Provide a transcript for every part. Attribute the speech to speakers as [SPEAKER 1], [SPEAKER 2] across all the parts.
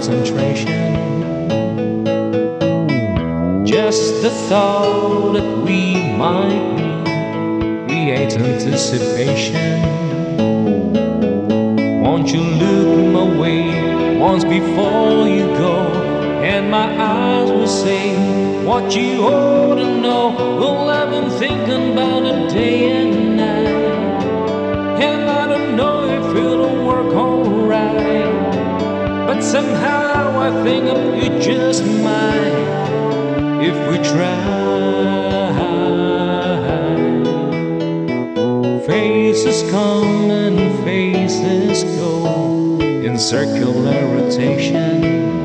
[SPEAKER 1] concentration. Just the thought that we might meet creates anticipation. Won't you look my way once before you go, and my eyes will say what you ought to know. Well, I've been thinking about it day and night, and I don't know if it'll work alright, but somehow I think it just might if we try. Faces come and faces go in circular rotation,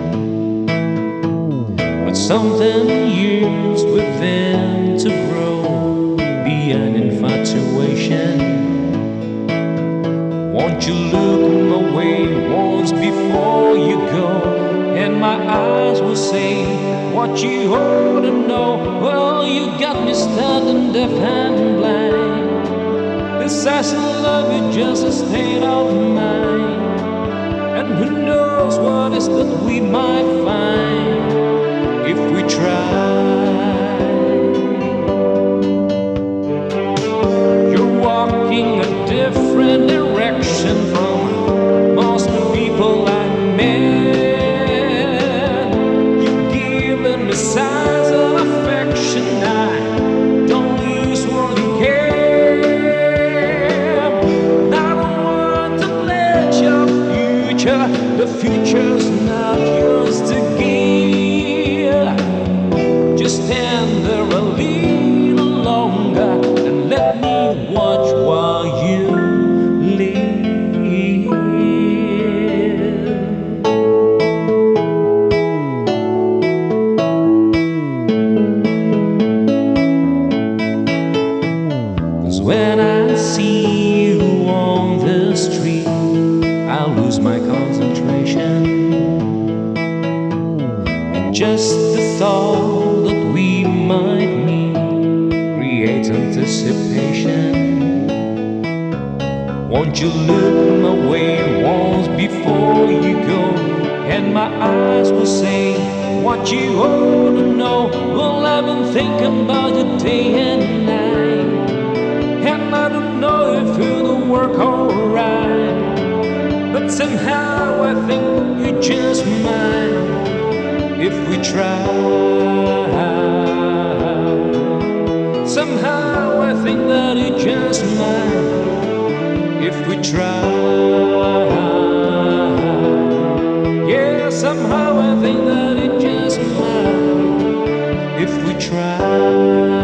[SPEAKER 1] but something yearns within to grow beyond infatuation. Won't you look my way once before you go, and my eyes will say what you ought to know. Well, you got me standing deaf and blind. This I love you just a state of mind, and who knows what is that we might find if we try. You're walking a different direction from most people I met. You've given me signs of affection. I don't use what you care. I don't want to pledge your future. The future's not yours to give. Just stand there a little longer and let me watch while you leave. 'Cause when I see you on the street, I lose my concentration. And just the thought that we might meet creates anticipation. Won't you look my way once before you go, and my eyes will say what you ought to know. Well, I've been thinking about you day and night, and I don't know if it'll work alright, but somehow I think you just might if we try. Somehow I think that it just might if we try. Yeah, somehow I think that it just might if we try.